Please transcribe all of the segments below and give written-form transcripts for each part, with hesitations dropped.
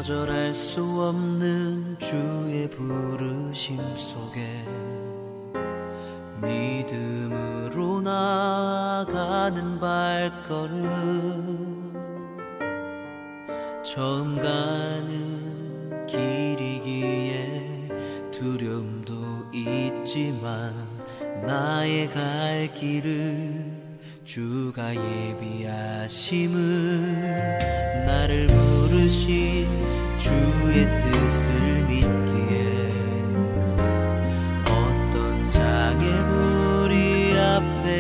거절할 수 없는 주의 부르심 속에 믿음으로 나아가는 발걸음, 처음 가는 길이기에 두려움도 있지만 나의 갈 길을 주가 예비하심을, 나를 부르신 주의 뜻을 믿기에 어떤 장애물이 앞에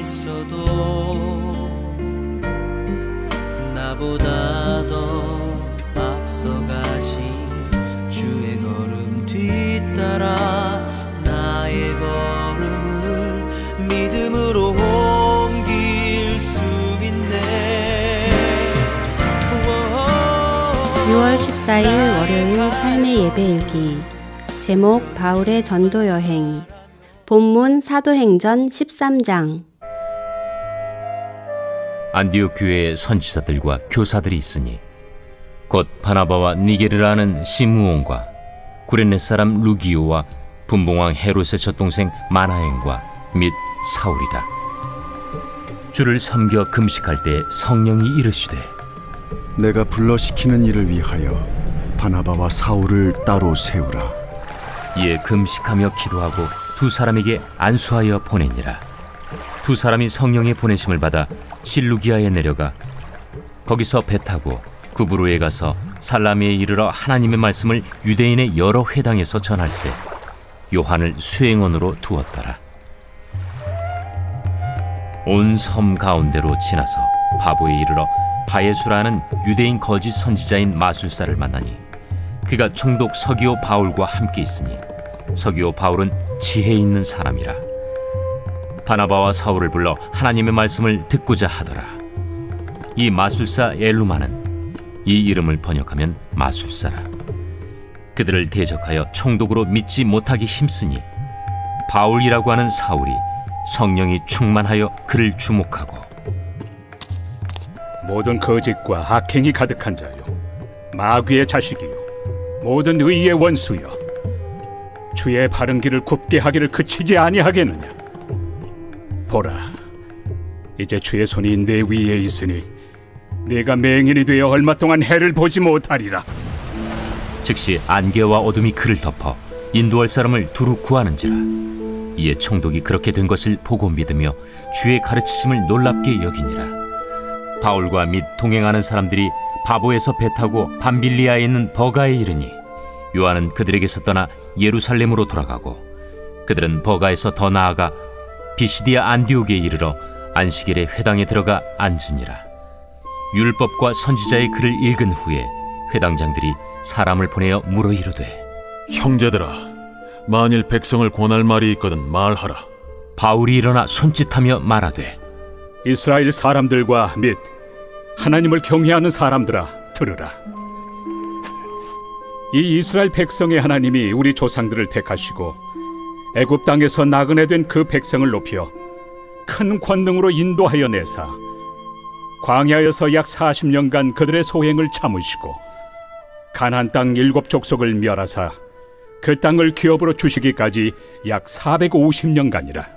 있어도 나보다 더 앞서가신 주의 걸음 뒤따라 나의 걸음을 믿음으로 옮길 수 있네. 6월 14일 월요일 삶의 예배일기. 제목 바울의 전도여행. 본문 사도행전 13장. 안디옥 교회에 선지자들과 교사들이 있으니 곧 바나바와 니게르라는 시므온과 구레네 사람 루기오와 분봉왕 헤롯의 젖동생 마나엔과 및 사울이라. 주를 섬겨 금식할 때 성령이 이르시되, 내가 불러시키는 일을 위하여 바나바와 사울을 따로 세우라. 이에 금식하며 기도하고 두 사람에게 안수하여 보내니라. 두 사람이 성령의 보내심을 받아 실루기아에 내려가 거기서 배 타고 구브로에 가서 살라미에 이르러 하나님의 말씀을 유대인의 여러 회당에서 전할세 요한을 수행원으로 두었더라. 온 섬 가운데로 지나서 바보에 이르러 바예수라는 유대인 거짓 선지자인 마술사를 만나니 그가 총독 서기오 바울과 함께 있으니 서기오 바울은 지혜 있는 사람이라. 바나바와 사울을 불러 하나님의 말씀을 듣고자 하더라. 이 마술사 엘루마는, 이 이름을 번역하면 마술사라, 그들을 대적하여 총독으로 믿지 못하기 힘쓰니 바울이라고 하는 사울이 성령이 충만하여 그를 주목하고, 모든 거짓과 악행이 가득한 자요, 마귀의 자식이요, 모든 의의 원수여, 주의 바른 길을 굽게 하기를 그치지 아니하겠느냐. 보라, 이제 주의 손이 내 위에 있으니 네가 맹인이 되어 얼마 동안 해를 보지 못하리라. 즉시 안개와 어둠이 그를 덮어 인도할 사람을 두루 구하는지라. 이에 총독이 그렇게 된 것을 보고 믿으며 주의 가르치심을 놀랍게 여기니라. 바울과 및 동행하는 사람들이 바보에서 배 타고 밤빌리아에 있는 버가에 이르니 요한은 그들에게서 떠나 예루살렘으로 돌아가고, 그들은 버가에서 더 나아가 비시디아 안디옥에 이르러 안식일에 회당에 들어가 앉으니라. 율법과 선지자의 글을 읽은 후에 회당장들이 사람을 보내어 물어 이르되, 형제들아, 만일 백성을 권할 말이 있거든 말하라. 바울이 일어나 손짓하며 말하되, 이스라엘 사람들과 및 하나님을 경외하는 사람들아, 들으라. 이 이스라엘 백성의 하나님이 우리 조상들을 택하시고 애굽 땅에서 나그네 된 그 백성을 높여 큰 권능으로 인도하여 내사 광야에서 약 40년간 그들의 소행을 참으시고 가나안 땅 7 족속을 멸하사 그 땅을 기업으로 주시기까지 약 450년간이라.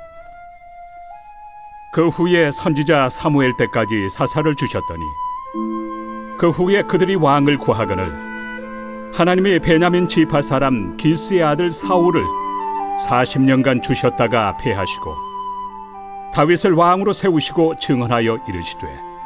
그 후에 선지자 사무엘 때까지 사사를 주셨더니 그 후에 그들이 왕을 구하거늘 하나님이 베냐민 지파 사람 기스의 아들 사울을 40년간 주셨다가 패하시고 다윗을 왕으로 세우시고 증언하여 이르시되,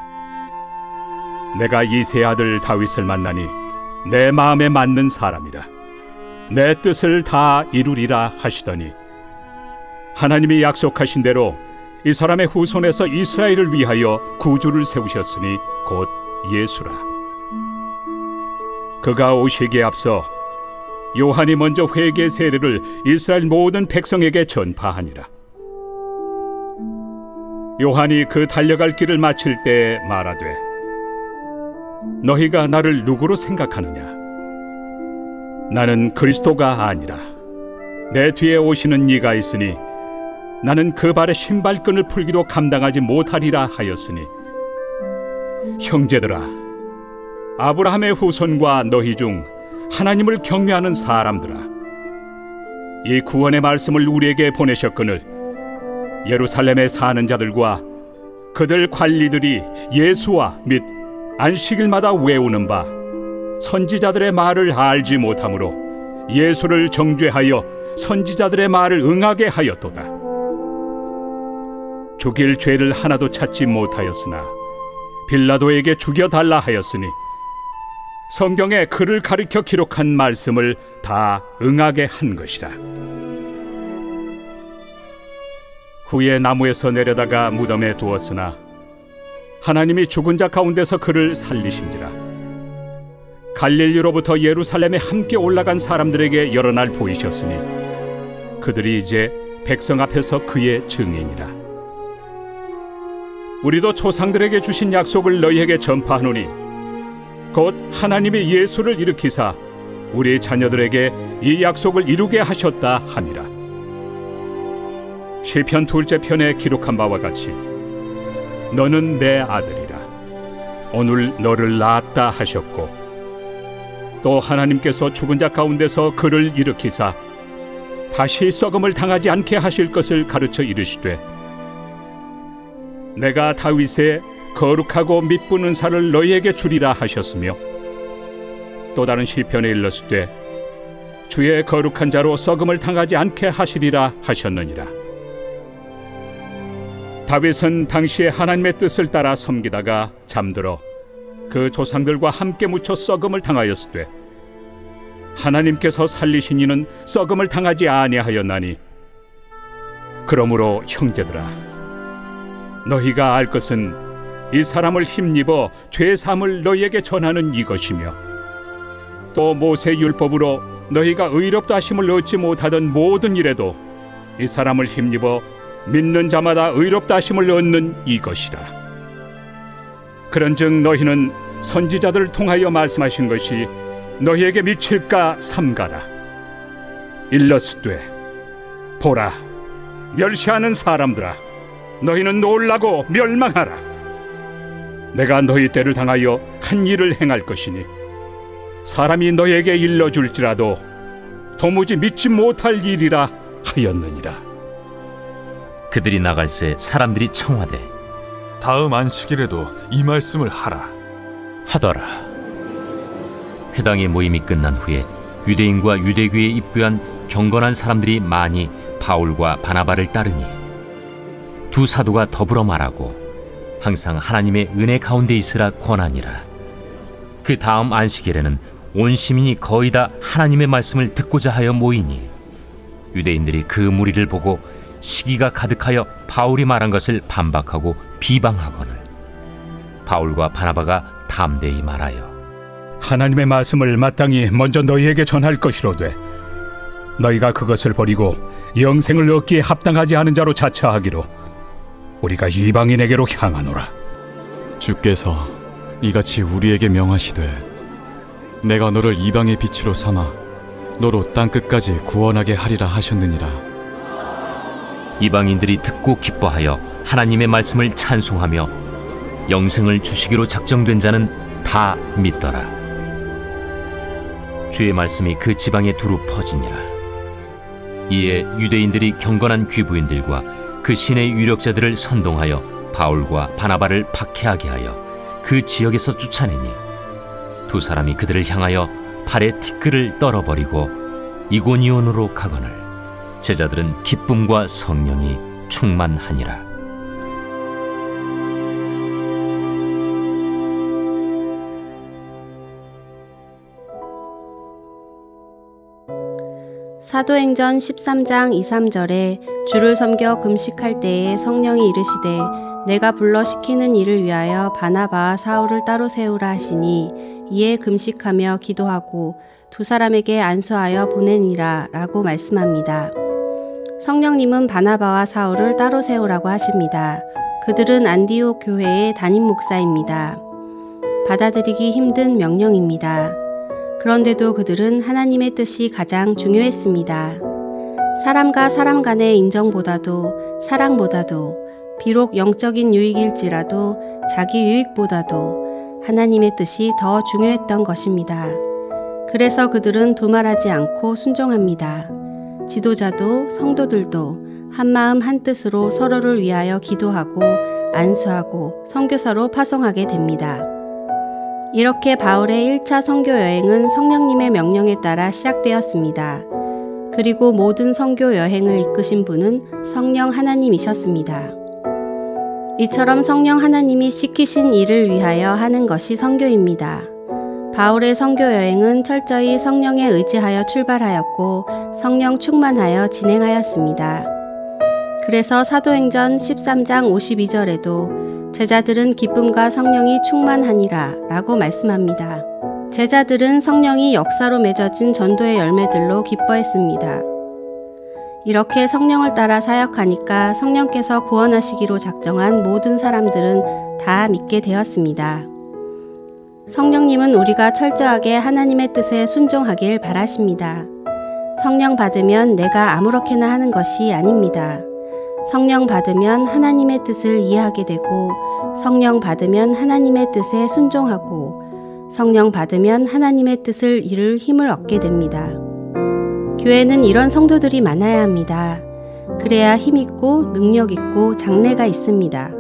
내가 이새의 아들 다윗을 만나니 내 마음에 맞는 사람이라, 내 뜻을 다 이루리라 하시더니 하나님이 약속하신 대로 이 사람의 후손에서 이스라엘을 위하여 구주를 세우셨으니 곧 예수라. 그가 오시기에 앞서 요한이 먼저 회개 세례를 이스라엘 모든 백성에게 전파하니라. 요한이 그 달려갈 길을 마칠 때 말하되, 너희가 나를 누구로 생각하느냐? 나는 그리스도가 아니라 내 뒤에 오시는 이가 있으니 나는 그 발의 신발끈을 풀기도 감당하지 못하리라 하였으니, 형제들아, 아브라함의 후손과 너희 중 하나님을 경외하는 사람들아, 이 구원의 말씀을 우리에게 보내셨거늘 예루살렘에 사는 자들과 그들 관리들이 예수와 및 안식일마다 외우는 바 선지자들의 말을 알지 못하므로 예수를 정죄하여 선지자들의 말을 응하게 하였도다. 죽일 죄를 하나도 찾지 못하였으나 빌라도에게 죽여달라 하였으니 성경에 그를 가리켜 기록한 말씀을 다 응하게 한 것이다. 후에 나무에서 내려다가 무덤에 두었으나 하나님이 죽은 자 가운데서 그를 살리신지라. 갈릴리로부터 예루살렘에 함께 올라간 사람들에게 여러 날 보이셨으니 그들이 이제 백성 앞에서 그의 증인이라. 우리도 조상들에게 주신 약속을 너희에게 전파하노니 곧 하나님이 예수를 일으키사 우리 자녀들에게 이 약속을 이루게 하셨다 하니라. 시편 2째 편에 기록한 바와 같이 너는 내 아들이라 오늘 너를 낳았다 하셨고, 또 하나님께서 죽은 자 가운데서 그를 일으키사 다시 썩음을 당하지 않게 하실 것을 가르쳐 이르시되 내가 다윗의 거룩하고 미쁜 은사를 너희에게 주리라 하셨으며, 또 다른 시편에 일렀을 주의 거룩한 자로 썩음을 당하지 않게 하시리라 하셨느니라. 다윗은 당시에 하나님의 뜻을 따라 섬기다가 잠들어 그 조상들과 함께 묻혀 썩음을 당하였을 때 하나님께서 살리신 이는 썩음을 당하지 아니하였나니, 그러므로 형제들아, 너희가 알 것은 이 사람을 힘입어 죄 사함을 너희에게 전하는 이것이며, 또 모세 율법으로 너희가 의롭다 하심을 얻지 못하던 모든 일에도 이 사람을 힘입어 믿는 자마다 의롭다 하심을 얻는 이것이라. 그런즉 너희는 선지자들을 통하여 말씀하신 것이 너희에게 미칠까 삼가라. 일렀으되 보라, 멸시하는 사람들아, 너희는 놀라고 멸망하라. 내가 너희 때를 당하여 한 일을 행할 것이니 사람이 너희에게 일러줄지라도 도무지 믿지 못할 일이라 하였느니라. 그들이 나갈새 사람들이 청하되 다음 안식일에도 이 말씀을 하라 하더라. 회당의 모임이 끝난 후에 유대인과 유대교에 입부한 경건한 사람들이 많이 바울과 바나바를 따르니 두 사도가 더불어 말하고 항상 하나님의 은혜 가운데 있으라 권하니라. 그 다음 안식일에는 온 시민이 거의 다 하나님의 말씀을 듣고자 하여 모이니 유대인들이 그 무리를 보고 시기가 가득하여 바울이 말한 것을 반박하고 비방하거늘 바울과 바나바가 담대히 말하여 하나님의 말씀을 마땅히 먼저 너희에게 전할 것이로되 너희가 그것을 버리고 영생을 얻기에 합당하지 않은 자로 자처하기로 우리가 이방인에게로 향하노라. 주께서 이같이 우리에게 명하시되 내가 너를 이방의 빛으로 삼아 너로 땅끝까지 구원하게 하리라 하셨느니라. 이방인들이 듣고 기뻐하여 하나님의 말씀을 찬송하며 영생을 주시기로 작정된 자는 다 믿더라. 주의 말씀이 그 지방에 두루 퍼지니라. 이에 유대인들이 경건한 귀부인들과 그 신의 유력자들을 선동하여 바울과 바나바를 박해하게 하여 그 지역에서 쫓아내니 두 사람이 그들을 향하여 발에 티끌을 떨어버리고 이고니온으로 가거늘 제자들은 기쁨과 성령이 충만하니라. 사도행전 13장 2, 3절에 주를 섬겨 금식할 때에 성령이 이르시되 내가 불러 시키는 일을 위하여 바나바와 사울을 따로 세우라 하시니 이에 금식하며 기도하고 두 사람에게 안수하여 보내니라 라고 말씀합니다. 성령님은 바나바와 사울을 따로 세우라고 하십니다. 그들은 안디옥 교회의 담임 목사입니다. 받아들이기 힘든 명령입니다. 그런데도 그들은 하나님의 뜻이 가장 중요했습니다. 사람과 사람 간의 인정보다도 사랑보다도 비록 영적인 유익일지라도 자기 유익보다도 하나님의 뜻이 더 중요했던 것입니다. 그래서 그들은 두말하지 않고 순종합니다. 지도자도 성도들도 한마음 한뜻으로 서로를 위하여 기도하고 안수하고 선교사로 파송하게 됩니다. 이렇게 바울의 1차 선교 여행은 성령님의 명령에 따라 시작되었습니다. 그리고 모든 선교 여행을 이끄신 분은 성령 하나님이셨습니다. 이처럼 성령 하나님이 시키신 일을 위하여 하는 것이 선교입니다. 바울의 선교 여행은 철저히 성령에 의지하여 출발하였고 성령 충만하여 진행하였습니다. 그래서 사도행전 13장 52절에도 제자들은 기쁨과 성령이 충만하니라 라고 말씀합니다. 제자들은 성령이 역사로 맺어진 전도의 열매들로 기뻐했습니다. 이렇게 성령을 따라 사역하니까 성령께서 구원하시기로 작정한 모든 사람들은 다 믿게 되었습니다. 성령님은 우리가 철저하게 하나님의 뜻에 순종하길 바라십니다. 성령 받으면 내가 아무렇게나 하는 것이 아닙니다. 성령 받으면 하나님의 뜻을 이해하게 되고, 성령 받으면 하나님의 뜻에 순종하고, 성령 받으면 하나님의 뜻을 이룰 힘을 얻게 됩니다. 교회는 이런 성도들이 많아야 합니다. 그래야 힘있고 능력있고 장래가 있습니다.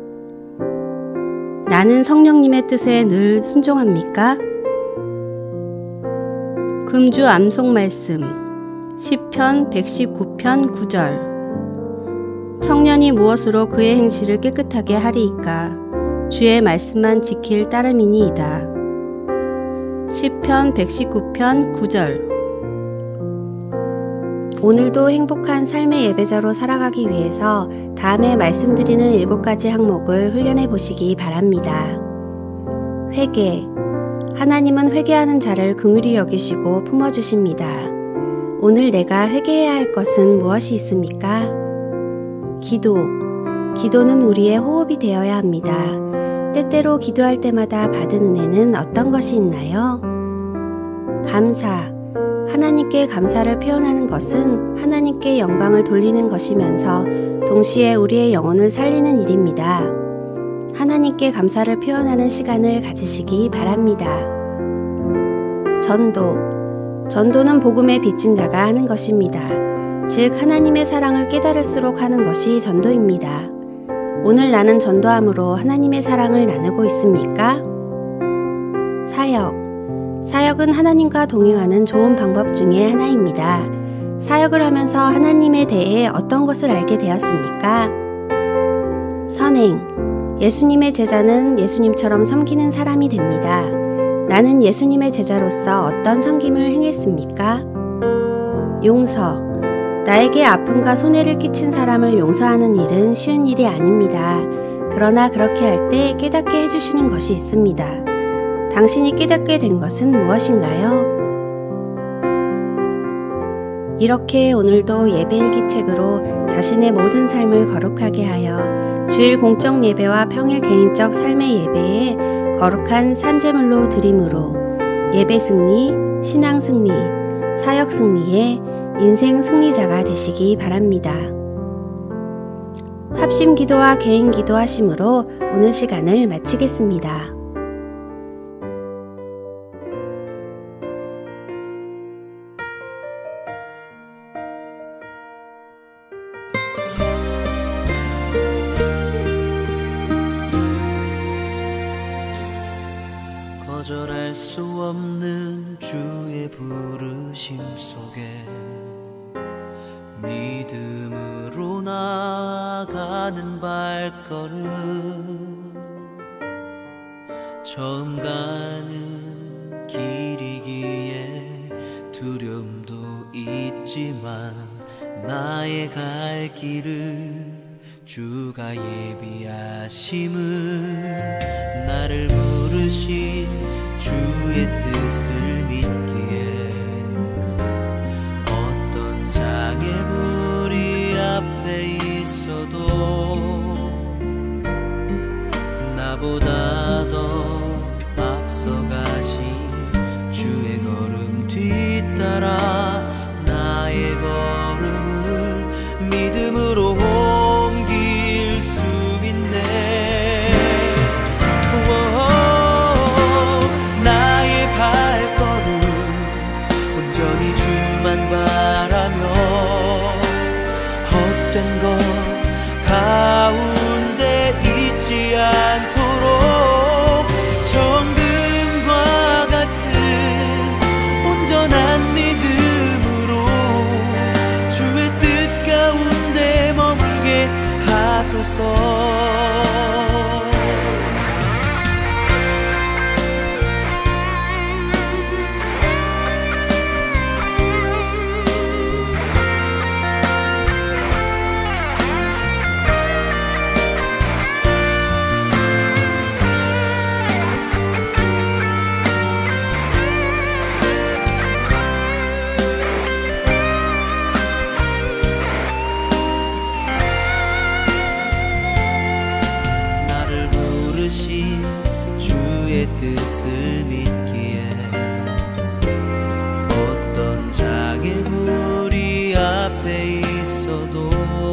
나는 성령님의 뜻에 늘 순종합니까? 금주 암송 말씀 시편 119편 9절. 청년이 무엇으로 그의 행실을 깨끗하게 하리이까? 주의 말씀만 지킬 따름이니이다. 시편 119편 9절. 오늘도 행복한 삶의 예배자로 살아가기 위해서 다음에 말씀드리는 7가지 항목을 훈련해 보시기 바랍니다. 회개. 하나님은 회개하는 자를 긍휼히 여기시고 품어주십니다. 오늘 내가 회개해야 할 것은 무엇이 있습니까? 기도. 기도는 우리의 호흡이 되어야 합니다. 때때로 기도할 때마다 받은 은혜는 어떤 것이 있나요? 감사. 하나님께 감사를 표현하는 것은 하나님께 영광을 돌리는 것이면서 동시에 우리의 영혼을 살리는 일입니다. 하나님께 감사를 표현하는 시간을 가지시기 바랍니다. 전도. 전도는 복음에 비친 자가 하는 것입니다. 즉 하나님의 사랑을 깨달을수록 하는 것이 전도입니다. 오늘 나는 전도함으로 하나님의 사랑을 나누고 있습니까? 사역. 사역은 하나님과 동행하는 좋은 방법 중에 하나입니다. 사역을 하면서 하나님에 대해 어떤 것을 알게 되었습니까? 선행. 예수님의 제자는 예수님처럼 섬기는 사람이 됩니다. 나는 예수님의 제자로서 어떤 섬김을 행했습니까? 용서. 나에게 아픔과 손해를 끼친 사람을 용서하는 일은 쉬운 일이 아닙니다. 그러나 그렇게 할 때 깨닫게 해주시는 것이 있습니다. 당신이 깨닫게 된 것은 무엇인가요? 이렇게 오늘도 예배일기책으로 자신의 모든 삶을 거룩하게 하여 주일 공적 예배와 평일 개인적 삶의 예배에 거룩한 산제물로 드림으로 예배 승리, 신앙 승리, 사역 승리의 인생 승리자가 되시기 바랍니다. 합심 기도와 개인 기도하심으로 오늘 시간을 마치겠습니다. 거절할 수 없는 주의 부르심 속에 믿음으로 나아가는 발걸음, 처음 가는 길이기에 두려움도 있지만 나의 갈 길을 주가 예비하심을, 나를 부르신 주의 뜻을 믿기에 어떤 장애물이 앞에 있어도 나보다 더 앞서가신 주의 걸음 뒤따라 나의 걸음을 믿음으로 옮길 수 있네. 주의 뜻을 믿기에 어떤 장애물이 앞에 있어도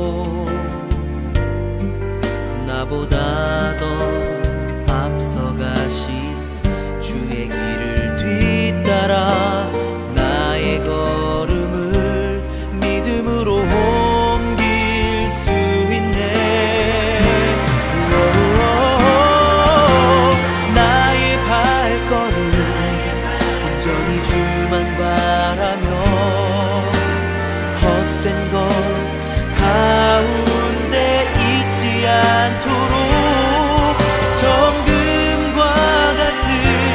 나보다 더 앞서가신 주의 길을 뒤따라 나의 걸음을 믿음으로 옮길 수 있네. 나의 발걸음 온전히 주만 바라며 헛된 것 가운데 있지 않도록 정금과 같은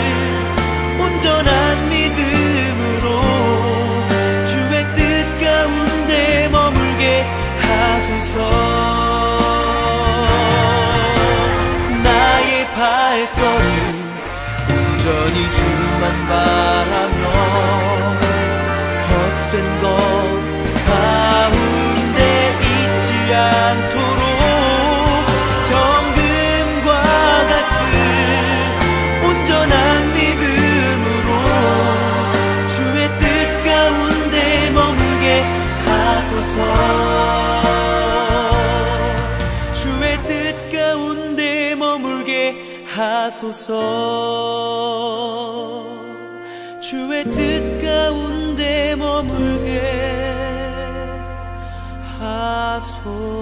온전한 믿음으로 주의 뜻 가운데 머물게 하소서. 나의 발걸음 온전히 주만 바라며 헛된 것 가운데 있지 않도록 정금과 같은 온전한 믿음으로 주의 뜻 가운데 머물게 하소서. 주의 뜻 가운데 머물게 하소서. 주의 뜻 가운데 머물게 하소서.